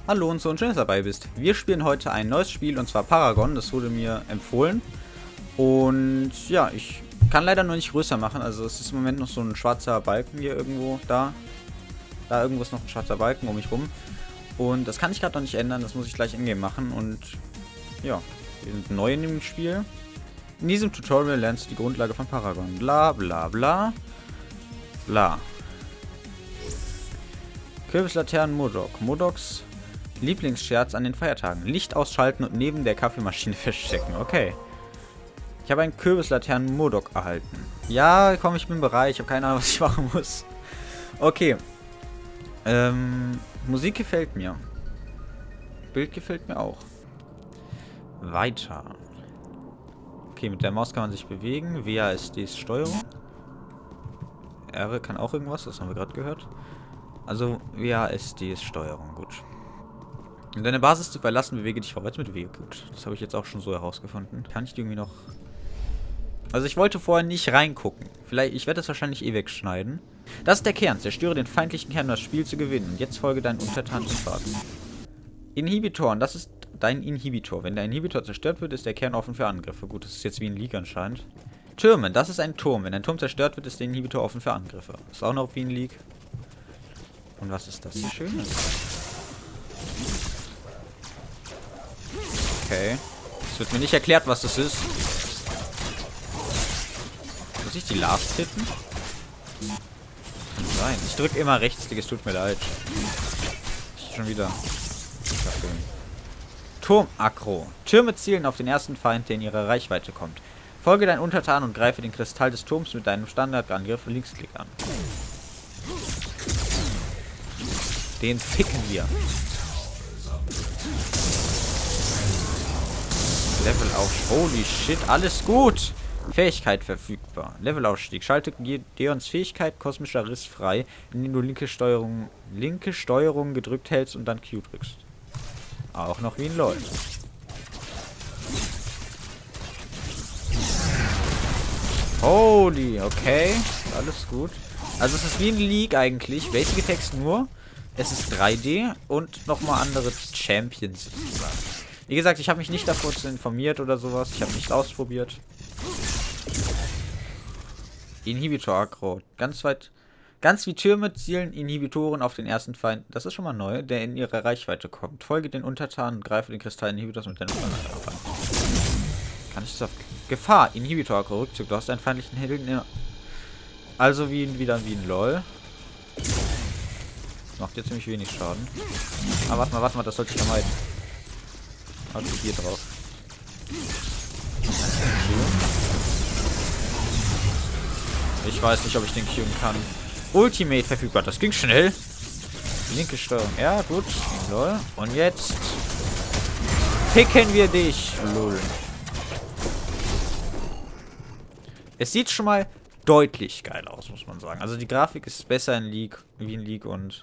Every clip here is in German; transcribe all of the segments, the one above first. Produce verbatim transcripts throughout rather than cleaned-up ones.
Hallo und so, und schön, dass du dabei bist. Wir spielen heute ein neues Spiel, und zwar Paragon. Das wurde mir empfohlen. Und ja, ich kann leider nur nicht größer machen. Also es ist im Moment noch so ein schwarzer Balken hier irgendwo da. Da irgendwo ist noch ein schwarzer Balken um mich rum. Und das kann ich gerade noch nicht ändern. Das muss ich gleich in-game machen. Und ja, wir sind neu in dem Spiel. In diesem Tutorial lernst du die Grundlage von Paragon. Bla bla bla. Bla. Kürbislaternen Modok. Modoks Lieblingsscherz an den Feiertagen. Licht ausschalten und neben der Kaffeemaschine verstecken. Okay. Ich habe einen Kürbislaternen Modok erhalten. Ja, komm, ich bin bereit. Ich habe keine Ahnung, was ich machen muss. Okay. Ähm, Musik gefällt mir. Bild gefällt mir auch. Weiter. Okay, mit der Maus kann man sich bewegen. W A S D ist Steuerung. R kann auch irgendwas, das haben wir gerade gehört. Also W A S D ist Steuerung, gut. Um deine Basis zu verlassen, bewege dich vorwärts mit W. Gut, das habe ich jetzt auch schon so herausgefunden. Kann ich die irgendwie noch... Also ich wollte vorher nicht reingucken. Vielleicht, ich werde das wahrscheinlich eh wegschneiden. Das ist der Kern. Zerstöre den feindlichen Kern, um das Spiel zu gewinnen. Und jetzt folge deinen Untertanen zum Pfad. Inhibitoren, das ist dein Inhibitor. Wenn der Inhibitor zerstört wird, ist der Kern offen für Angriffe. Gut, das ist jetzt wie ein League anscheinend. Türmen, das ist ein Turm. Wenn ein Turm zerstört wird, ist der Inhibitor offen für Angriffe. Ist auch noch wie ein League. Und was ist das hier Schönes? Okay. Es wird mir nicht erklärt, was das ist. Muss ich die Last hitten? Kann sein. Ich drücke immer Rechtsklick, es tut mir leid. Ich schon wieder. Turm-Aggro. Türme zielen auf den ersten Feind, der in ihre Reichweite kommt. Folge deinen Untertan und greife den Kristall des Turms mit deinem Standardangriff Linksklick an. Den ficken wir. Level auf. Holy shit, alles gut. Fähigkeit verfügbar. Levelaufstieg. Schalte Gideons Fähigkeit kosmischer Riss frei, indem du linke Steuerung, linke Steuerung gedrückt hältst und dann Q drückst. Auch noch wie ein LOL. Holy, okay. Alles gut. Also es ist wie ein League eigentlich. Basic Attacks nur. Es ist drei D und nochmal andere Champions sozusagen. Wie gesagt, ich habe mich nicht davor informiert oder sowas. Ich habe nicht ausprobiert. Inhibitor-Aggro. Ganz weit... Ganz wie Türme zielen Inhibitoren auf den ersten Feind. Das ist schon mal neu, der in ihre Reichweite kommt. Folge den Untertanen und greife den Kristall-Inhibitors mit deinem Standardangriff an. Kann ich das auf... Gefahr! Inhibitor-Aggro. Rückzug. Du hast einen feindlichen Helden... Ja. Also wie wieder wie ein LOL. Macht jetzt ziemlich wenig Schaden. Aber warte mal, warte mal, das sollte ich vermeiden. Also hier drauf. Ich weiß nicht, ob ich den queuen kann. Ultimate verfügbar, das ging schnell. Linke Steuerung, ja gut. Lol. Und jetzt ficken wir dich. Lol. Es sieht schon mal deutlich geil aus, muss man sagen. Also die Grafik ist besser in League, wie in League und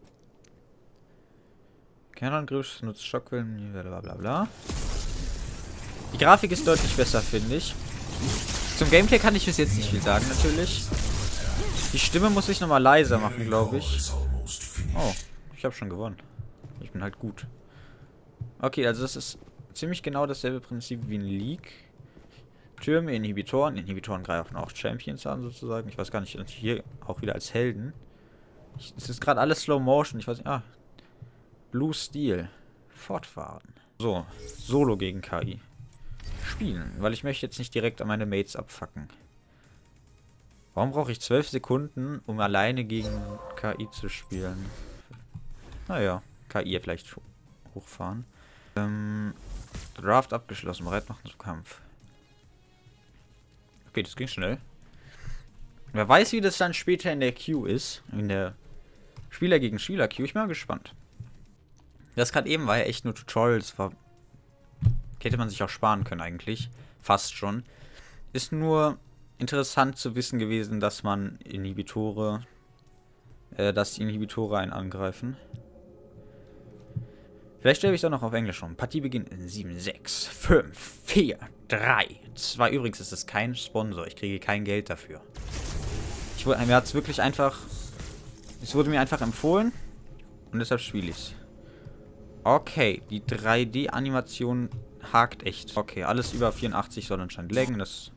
Kernangriff, nutzt Schockwellen, bla bla bla. Die Grafik ist deutlich besser, finde ich. Zum Gameplay kann ich bis jetzt nicht viel sagen, natürlich. Die Stimme muss ich nochmal leiser machen, glaube ich. Oh, ich habe schon gewonnen. Ich bin halt gut. Okay, also das ist ziemlich genau dasselbe Prinzip wie in League. Türme, Inhibitoren. Inhibitoren greifen auch Champions an, sozusagen. Ich weiß gar nicht, hier auch wieder als Helden. Es ist gerade alles Slow Motion. Ich weiß nicht. Ah. Blue Steel. Fortfahren. So, Solo gegen K I. Spielen, weil ich möchte jetzt nicht direkt an meine Mates abfacken. Warum brauche ich zwölf Sekunden, um alleine gegen K I zu spielen? Naja, K I vielleicht hochfahren. Ähm, Draft abgeschlossen, bereit machen zum Kampf. Okay, das ging schnell. Wer weiß, wie das dann später in der Queue ist. In der Spieler gegen Spieler Queue. Ich bin mal gespannt. Das gerade eben war ja echt nur Tutorials. War, hätte man sich auch sparen können eigentlich. Fast schon. Ist nur interessant zu wissen gewesen, dass man Inhibitore, äh, dass die Inhibitore einen angreifen. Vielleicht stelle ich es auch noch auf Englisch um. Partie beginnt in sieben, sechs, fünf, vier, drei, zwei. Übrigens ist es kein Sponsor. Ich kriege kein Geld dafür. Ich wurde, mir hat es wirklich einfach... Es wurde mir einfach empfohlen. Und deshalb spiele ich es. Okay, die drei D-Animation hakt echt. Okay, alles über vierundachtzig soll anscheinend laggen. Das.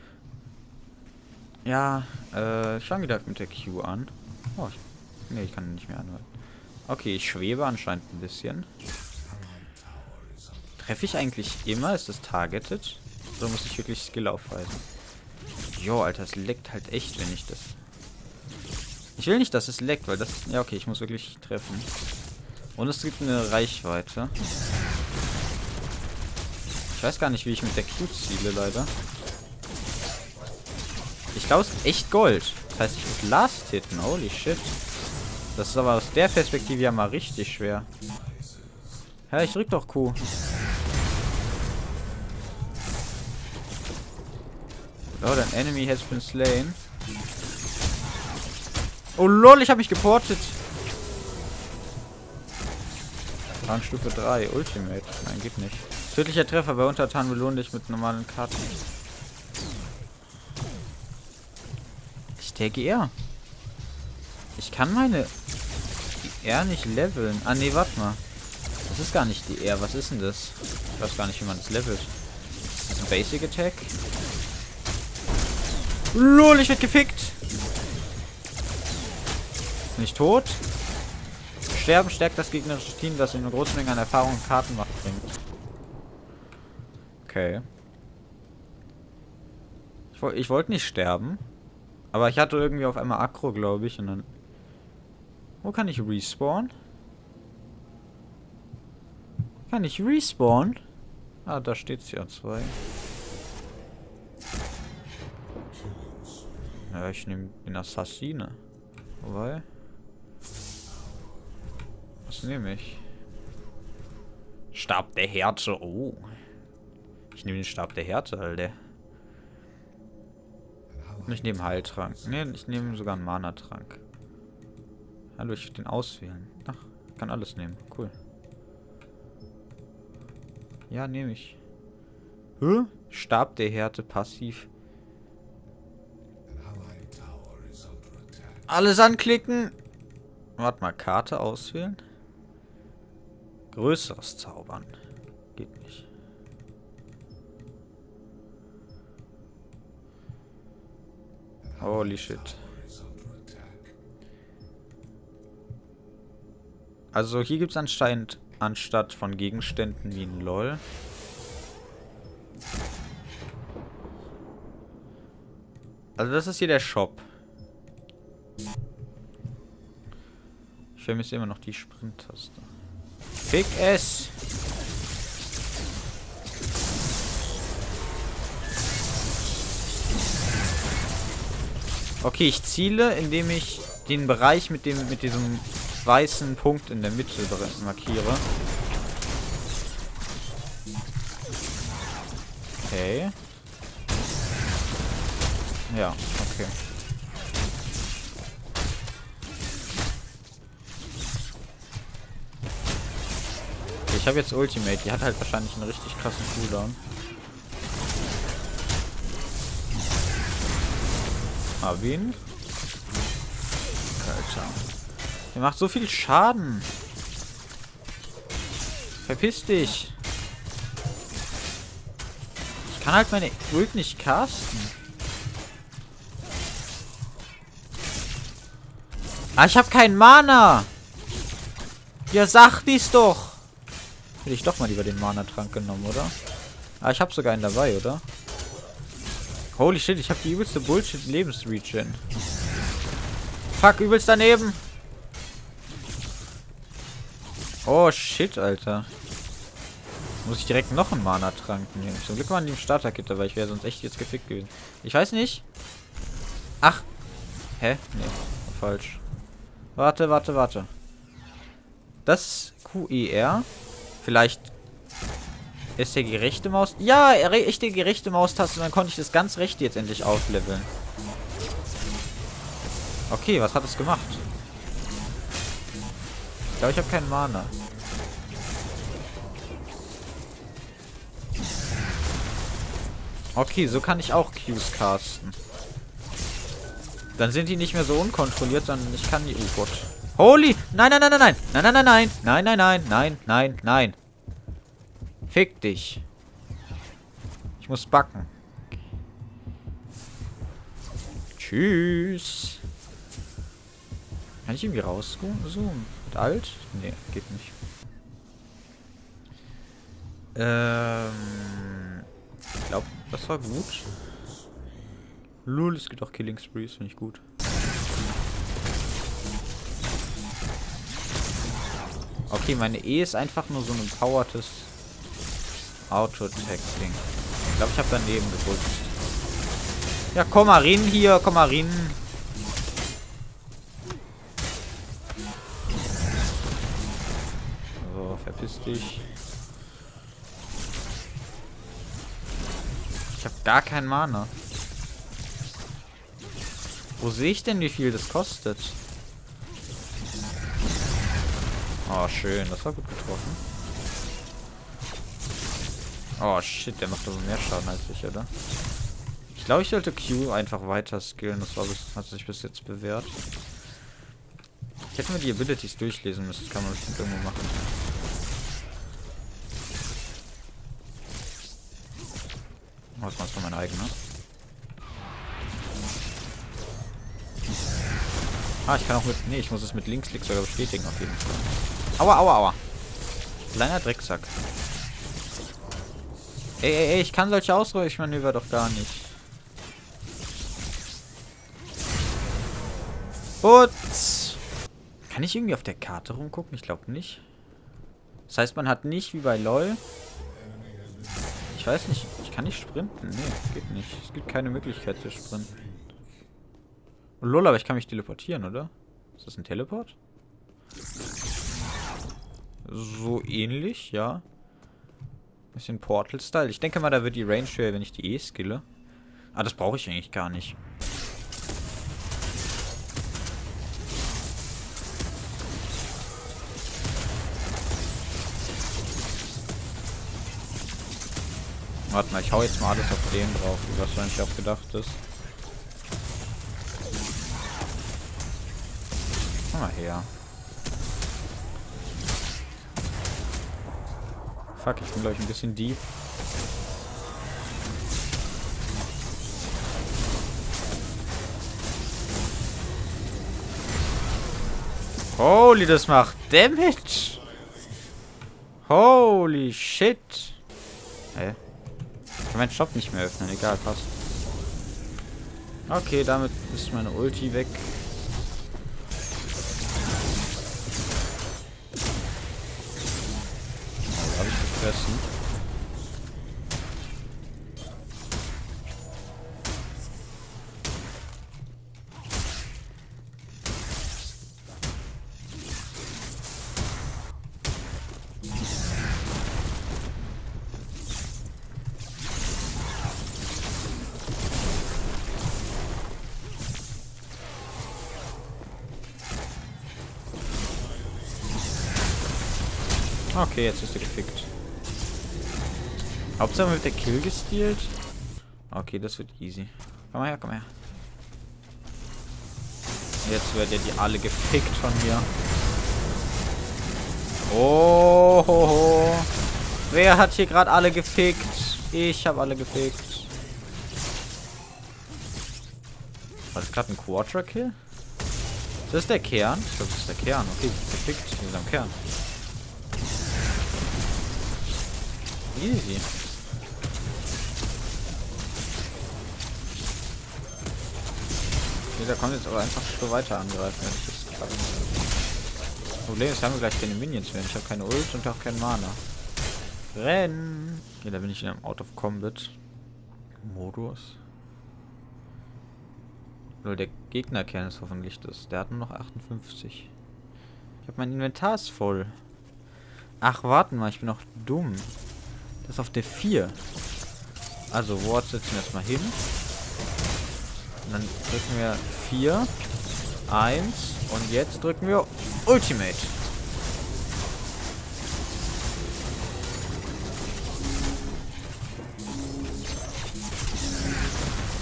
Ja, äh, ich fange wieder mit der Q an. Oh, ich, nee, ich kann ihn nicht mehr anhalten. Okay, ich schwebe anscheinend ein bisschen. Treffe ich eigentlich immer? Ist das targeted? Oder muss ich wirklich Skill aufweisen? Jo, Alter, es leckt halt echt, wenn ich das... Ich will nicht, dass es leckt, weil das... Ja, okay, ich muss wirklich treffen. Und es gibt eine Reichweite. Ich weiß gar nicht, wie ich mit der Q ziele, leider. Ich glaube, es ist echt Gold. Das heißt, ich muss Last hitten. Holy shit. Das ist aber aus der Perspektive ja mal richtig schwer. Ja, ich drück doch Q. So, dein Enemy has been slain. Oh lol, ich habe mich geportet. Rangstufe drei, Ultimate. Nein, geht nicht. Tödlicher Treffer bei Untertan belohnt dich mit normalen Karten. Ich der G R. Ich kann meine G R nicht leveln. Ah ne, warte mal. Das ist gar nicht die R. Was ist denn das? Ich weiß gar nicht, wie man das levelt. Ist das ein Basic Attack? Lol, ich werd gefickt. Nicht tot. Sterben stärkt das gegnerische Team, das in einer großen Menge an Erfahrung und Kartenmacht bringt. Okay. Ich, woll, ich wollte nicht sterben. Aber ich hatte irgendwie auf einmal Aggro, glaube ich. Und dann... Wo kann ich respawnen? Kann ich respawnen? Ah, da steht C A zwei. Ja, ich nehme den Assassine. Wobei... Was nehme ich? Stab der Härte. Oh. Ich nehme den Stab der Härte, Alter. Und ich nehme Heiltrank. Ne, ich nehme sogar einen Mana-Trank. Hallo, ich will den auswählen. Ach, ich kann alles nehmen. Cool. Ja, nehme ich. Hä? Stab der Härte, passiv. Alles anklicken. Warte mal, Karte auswählen. Größeres Zaubern. Geht nicht. Holy shit. Also hier gibt es anscheinend anstatt von Gegenständen wie ein LOL. Also das ist hier der Shop. Ich vermisse immer noch die Sprint-Taste. Fick es! Okay, ich ziele, indem ich den Bereich mit dem mit diesem weißen Punkt in der Mitte markiere. Okay. Ja, okay. Ich habe jetzt Ultimate, die hat halt wahrscheinlich einen richtig krassen Cooldown. Hab ihn. Alter. Der macht so viel Schaden. Verpiss dich. Ich kann halt meine Ult nicht casten. Ah, ich habe keinen Mana. Ja, sag dies doch. Hätte ich doch mal lieber den Mana-Trank genommen, oder? Ah, ich habe sogar einen dabei, oder? Holy shit, ich habe die übelste Bullshit-Lebensregen. Fuck, übelst daneben. Oh shit, Alter. Muss ich direkt noch einen Mana-Trank nehmen. Zum Glück waren die im Starter-Kit dabei, ich wäre sonst echt jetzt gefickt gewesen. Ich weiß nicht. Ach. Hä? Nee, falsch. Warte, warte, warte. Das ist Q E R. Vielleicht ist der gerechte Maus... Ja, echte gerechte Maustaste. Dann konnte ich das ganz rechte jetzt endlich aufleveln. Okay, was hat es gemacht? Ich glaube, ich habe keinen Mana. Okay, so kann ich auch Qs casten. Dann sind die nicht mehr so unkontrolliert, sondern ich kann die... Oh Gott. Holy! Nein, nein, nein, nein, nein! Nein, nein, nein, nein! Nein, nein, nein, nein, nein, nein! Fick dich! Ich muss backen. Tschüss! Kann ich irgendwie rauszoomen? Mit Alt? Nee, geht nicht. Ähm... Ich glaube, das war gut. Lul, es gibt auch Killing Sprees, finde ich gut. Okay, meine E ist einfach nur so ein empowertes Auto-Attack-Ding. Ich glaube, ich habe daneben gedrückt. Ja, komm mal rein hier, komm mal rein. So, verpiss dich. Ich habe gar keinen Mana. Wo sehe ich denn, wie viel das kostet? Oh, schön. Das war gut getroffen. Oh, shit. Der macht aber mehr Schaden als ich, oder? Ich glaube, ich sollte Q einfach weiter skillen. Das war bis, hat sich bis jetzt bewährt. Ich hätte mir die Abilities durchlesen müssen. Das kann man bestimmt irgendwo machen. Oh, das war von mein eigener. Ah, ich kann auch mit... Nee, ich muss es mit Linksklick sogar bestätigen auf jeden Fall. Aua, aua, aua. Kleiner Drecksack. Ey, ey, ey, ich kann solche Ausweichmanöver doch gar nicht. Putz! Kann ich irgendwie auf der Karte rumgucken? Ich glaube nicht. Das heißt, man hat nicht wie bei LOL... Ich weiß nicht, ich kann nicht sprinten. Nee, geht nicht. Es gibt keine Möglichkeit zu sprinten. Oh, lol, aber ich kann mich teleportieren, oder? Ist das ein Teleport? So ähnlich, ja. Bisschen Portal-Style. Ich denke mal, da wird die Range höher, wenn ich die E skille. Ah, das brauche ich eigentlich gar nicht. Warte mal, ich hau jetzt mal alles auf den drauf, wie wahrscheinlich auch gedacht ist. Komm mal her. Fuck, ich bin glaube ich ein bisschen deep. Holy, das macht Damage. Holy shit. Hä? Ich kann meinen Shop nicht mehr öffnen, egal, passt. Okay, damit ist meine Ulti weg. Oh, habe ich gefressen. Okay, jetzt ist er gefickt. Hauptsache wird der Kill gestealt. Okay, das wird easy. Komm mal her, komm mal her. Jetzt werden die alle gefickt von mir. Oh, ho, ho. Wer hat hier gerade alle gefickt? Ich habe alle gefickt. War das gerade ein Quadra-Kill? Das ist der Kern? Ich glaube, das ist der Kern. Okay, gefickt. Wir sind am Kern. Easy. Dieser kommt jetzt aber einfach so weiter angreifen, wenn ich das klappt. Das Problem ist, wir haben gleich keine Minions mehr. Ich habe keine Ult und auch keinen Mana. Rennen! Okay, da bin ich in einem Out of Combat Modus. Nur der Gegnerkern ist hoffentlich das. Der hat nur noch achtundfünfzig. Ich habe mein Inventar ist voll. Ach, warten mal, ich bin auch dumm. Das ist auf der vier. Also, Ward setzen wir erstmal hin. Und dann drücken wir vier, eins und jetzt drücken wir Ultimate.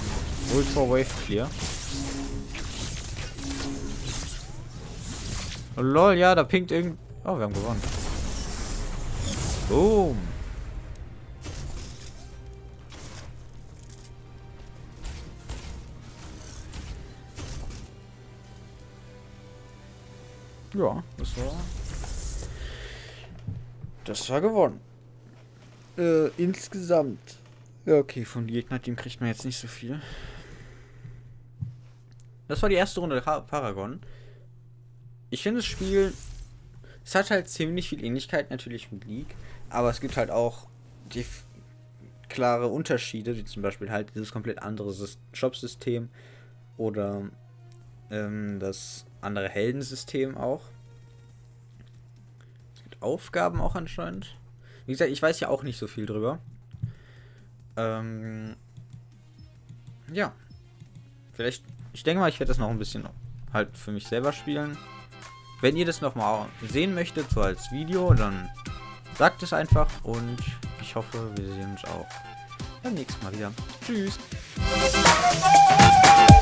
Ult for Wave Clear. lol, ja, da pinkt irgend... Oh, wir haben gewonnen. Boom. Ja, das war... Das war gewonnen. Äh, insgesamt. Ja, okay, vom Gegnerteam kriegt man jetzt nicht so viel. Das war die erste Runde der Paragon. Ich finde das Spiel... Es hat halt ziemlich viel Ähnlichkeit natürlich mit League, aber es gibt halt auch die klare Unterschiede, wie zum Beispiel halt dieses komplett andere Shop-System oder ähm, das andere Heldensystem auch. Es gibt Aufgaben auch anscheinend. Wie gesagt, ich weiß ja auch nicht so viel drüber. Ähm, ja. Vielleicht, ich denke mal, ich werde das noch ein bisschen halt für mich selber spielen. Wenn ihr das nochmal sehen möchtet, so als Video, dann sagt es einfach und ich hoffe, wir sehen uns auch beim nächsten Mal wieder. Tschüss!